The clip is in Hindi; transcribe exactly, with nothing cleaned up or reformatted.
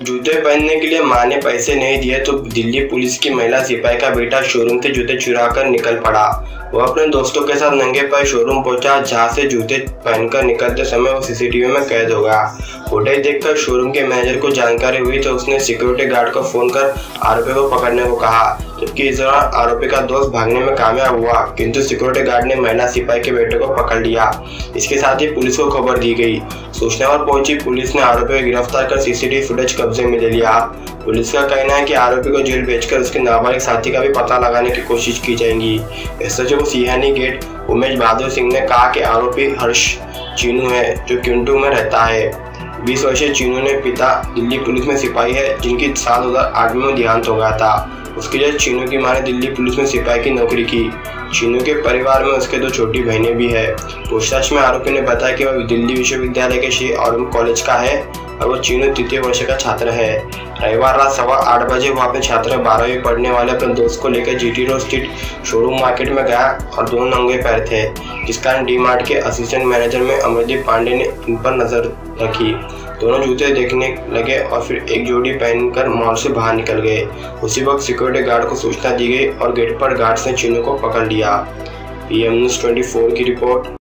जूते पहनने के लिए मां ने पैसे नहीं दिए तो दिल्ली पुलिस की महिला सिपाही का बेटा शोरूम से जूते चुरा कर निकल पड़ा। वह अपने दोस्तों के साथ नंगे पैर शोरूम पहुंचा, जहां से जूते पहनकर निकलते समय वो सीसीटीवी में कैद हो गया। फुटेज देखकर शोरूम के मैनेजर को जानकारी हुई तो उसने सिक्योरिटी गार्ड को फोन कर आरोपी को पकड़ने को कहा, जबकि इस दौरान आरोपी का दोस्त भागने में कामयाब हुआ, किंतु सिक्योरिटी गार्ड ने महिला सिपाही के बेटे को पकड़ लिया। इसके साथ ही पुलिस को खबर दी गई। सूचना पर पहुंची पुलिस ने आरोपी को गिरफ्तार कर सीसीटीवी फुटेज कब्जे में ले लिया। पुलिस का कहना है कि आरोपी को जेल भेजकर उसके नाबालिग साथी का भी पता लगाने की कोशिश की जाएगी। एसएचओ सिहानी गेट उमेश बहादुर सिंह ने कहा कि आरोपी हर्ष चीनू है, जो क्योंटू में रहता है। बीस वर्षीय चीनू ने पिता दिल्ली पुलिस में सिपाही है, जिनकी साल दो हज़ार आठ में देहांत हो गया था। उसके लिए चीनू की मां ने दिल्ली पुलिस में सिपाही की नौकरी की। चीनू के परिवार में उसके दो छोटी बहनें भी है। पूछताछ में आरोपी ने बताया कि वह दिल्ली विश्वविद्यालय के श्री ऑरबिंद कॉलेज का है और वो चीनू तृतीय वर्ष का छात्र है। रविवार रात सवा आठ बजे वो अपने छात्र बारहवीं पढ़ने वाले अपने दोस्त को लेकर जीटी रोड स्थित शोरूम मार्केट में गया और दोनों नंगे पैर थे, जिस कारण डी मार्ट के असिस्टेंट मैनेजर में अमरदीप पांडे ने इन पर नजर रखी। दोनों जूते देखने लगे और फिर एक जोड़ी पहनकर मॉल से बाहर निकल गए। उसी वक्त सिक्योरिटी गार्ड को सूचना दी गई और गेट पर गार्ड्स ने चीनू को पकड़ लिया। पीएम न्यूज़ चौबीस की रिपोर्ट।